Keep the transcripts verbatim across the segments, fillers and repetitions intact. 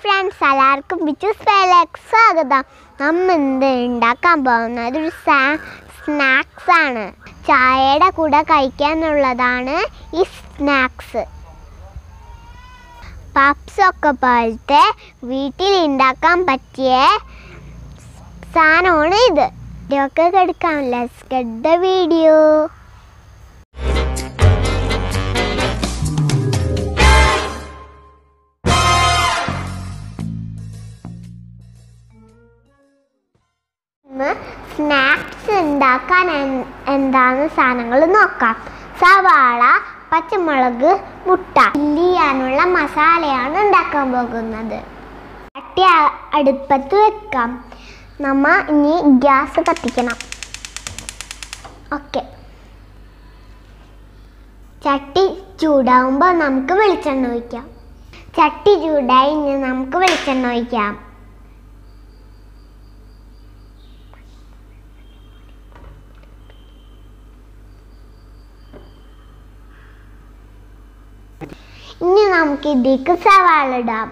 friends, എല്ലാവർക്കും ബിച്ചൂസ് സ്പെയിലേക്ക് സ്വാഗതം. നമ്മൾ ഇന്ന് ഉണ്ടാക്കാൻ പോകുന്നത് ഒരു സ്നാക്സ് ആണ്. ചായയുടെ കൂടെ കഴിക്കാനുള്ളതാണ് ഈ സ്നാക്സ്. പപ്സ് ഒക്കെ പോലത്തെ വീട്ടിൽ ഉണ്ടാക്കാൻ പറ്റിയ സാധനമാണ് ഇത്. ഇതൊക്കെ എടുക്കാം. Let's get the video. Snacks ഉണ്ടാക്കാൻ എന്താണ് സാധനങ്ങൾ നോക്കാം. സവാള, പച്ചമുളക്, മുട്ട. ഫില്ല് ചെയ്യാനുള്ള മസാലയാണ് ഉണ്ടാക്കാൻ പോകുന്നത്. ചട്ടി അടുപ്പത്ത് വെക്കാം. നമ്മ ഇനി ഗ്യാസ് കത്തിക്കണം. ഓക്കെ, ചട്ടി ചൂടാവുമ്പോൾ നമുക്ക് വെളിച്ചെണ്ണ ഒഴിക്കാം. ചട്ടി ചൂടായി ഇനി നമുക്ക് വെളിച്ചെണ്ണ ഒഴിക്കാം. ഇനി നമുക്ക് ഇതിലേക്ക് സവാള ഇടാം.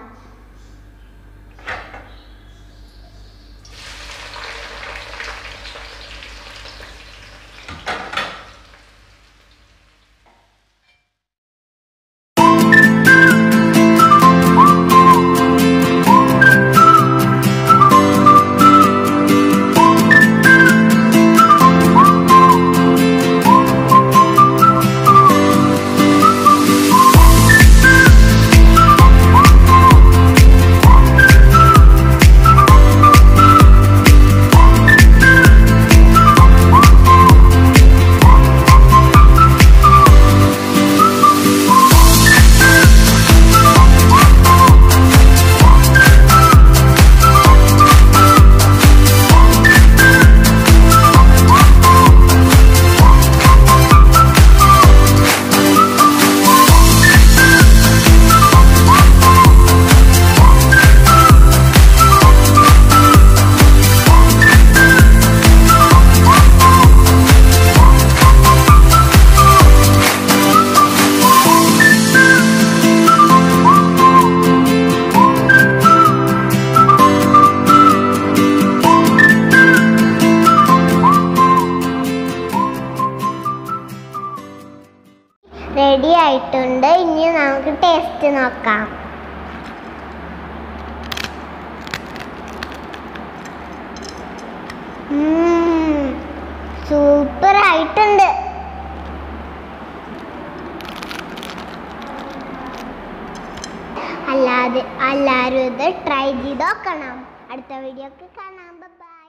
റെഡി ആയിട്ടുണ്ട്. ഇനി നമുക്ക് ടേസ്റ്റ് നോക്കാം. സൂപ്പർ ആയിട്ടുണ്ട്. അല്ലാതെ എല്ലാവരും ഇത് ട്രൈ ചെയ്ത് നോക്കണം. അടുത്ത വീഡിയോക്ക് കാണാം. ബൈ.